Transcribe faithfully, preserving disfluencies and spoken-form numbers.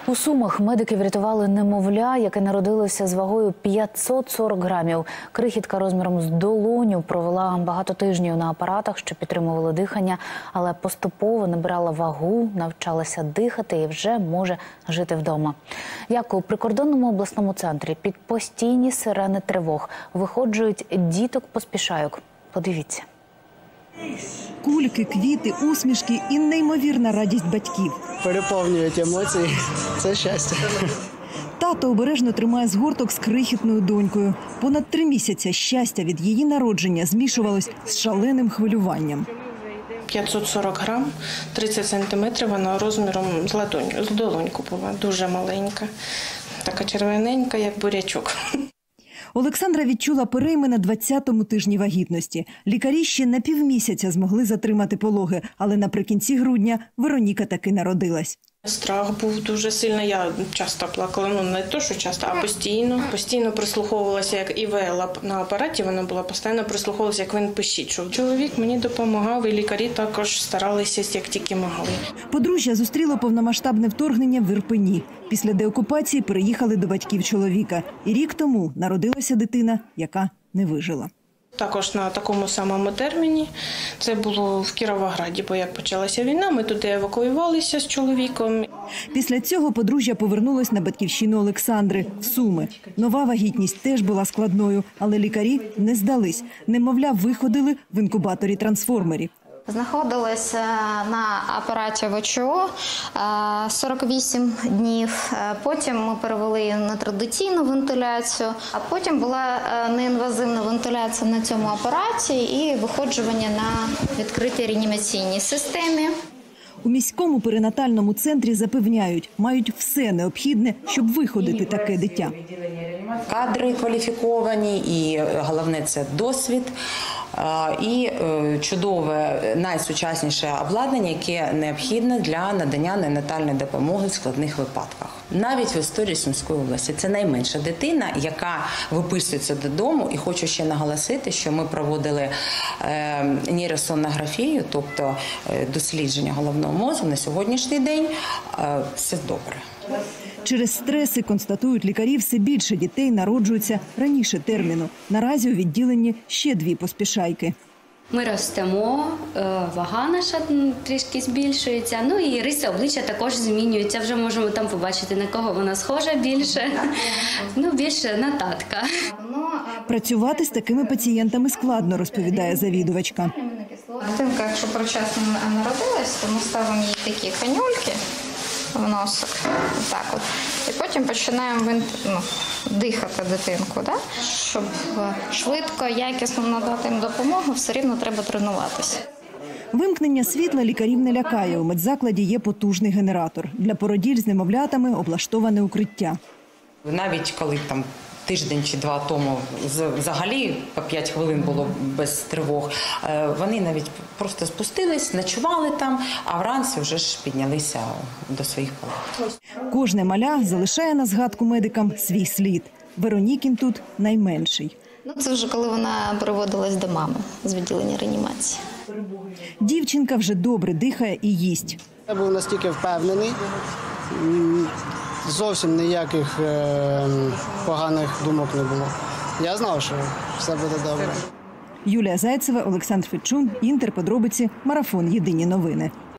У Сумах медики врятували немовля, яке народилося з вагою п'ятсот сорок грамів. Крихітка розміром з долоню провела багато тижнів на апаратах, що підтримували дихання, але поступово набирала вагу, навчалася дихати і вже може жити вдома. Як у прикордонному обласному центрі під постійні сирени тривог виходжують діток-поспішайок. Подивіться. Кульки, квіти, усмішки і неймовірна радість батьків. Переповнюють емоції. Це щастя. Тато обережно тримає згорток з крихітною донькою. Понад три місяці щастя від її народження змішувалось з шаленим хвилюванням. п'ятсот сорок грам, тридцять сантиметрів, вона розміром з ладоню, з долоньку була, дуже маленька. Така червоненька, як бурячок. Олександра відчула перейми на двадцятому тижні вагітності. Лікарі ще на півмісяця змогли затримати пологи, але наприкінці грудня Вероніка таки народилась. Страх був дуже сильний, я часто плакала, ну не то, що часто, а постійно. Постійно прислуховувалася, як ІВЛ на апараті, вона була, постійно прислуховувалася, як він пищить. Що чоловік мені допомагав, і лікарі також старалися, як тільки могли. Подружжя зустріло повномасштабне вторгнення в Ірпені. Після деокупації переїхали до батьків чоловіка. І рік тому народилася дитина, яка не вижила. Також на такому самому терміні, це було в Кіровограді, бо як почалася війна, ми туди евакуювалися з чоловіком. Після цього подружжя повернулось на батьківщину Олександри – в Суми. Нова вагітність теж була складною, але лікарі не здались. Немовля виходили в інкубаторі трансформері. Знаходилася на апараті ВЧО сорок вісім днів, потім ми перевели її на традиційну вентиляцію, а потім була неінвазивна вентиляція на цьому апараті і виходжування на відкритій реанімаційній системі. У міському перинатальному центрі запевняють, мають все необхідне, щоб виходити таке дитя. Кадри кваліфіковані і, головне, це досвід. І чудове, найсучасніше обладнання, яке необхідне для надання неонатальної допомоги в складних випадках. Навіть в історії Сумської області. Це найменша дитина, яка виписується додому. І хочу ще наголосити, що ми проводили нейросонографію, тобто дослідження головного мозку. На сьогоднішній день все добре. Через стреси, констатують лікарі, все більше дітей народжуються раніше терміну. Наразі у відділенні ще дві поспішайки. Ми ростемо, вага наша трішки збільшується, ну і риси обличчя також змінюються. Вже можемо там побачити, на кого вона схожа більше, ну більше на татка. Працювати з такими пацієнтами складно, розповідає завідувачка. Дитинка, якщо причасно народилась, то ми ставимо їй такі канюльки в носик, так от. І потім починаємо ну, дихати дитинку, да? Щоб швидко, якісно надати їм допомогу, все рівно треба тренуватися. Вимкнення світла лікарів не лякає. У медзакладі є потужний генератор. Для породіль з немовлятами облаштоване укриття. Навіть коли там тиждень чи два тому взагалі по п'ять хвилин було без тривог, вони навіть просто спустились, ночували там, а вранці вже ж піднялися до своїх палат. Кожне маля залишає на згадку медикам свій слід. Веронікін тут найменший. Ну, це вже коли вона переводилась до мами з відділення реанімації. Дівчинка вже добре дихає і їсть. Я був настільки впевнений, зовсім ніяких е, поганих думок не було. Я знав, що все буде добре. Юлія Зайцева, Олександр Федчун, Інтер, подробиці, Марафон, Єдині новини.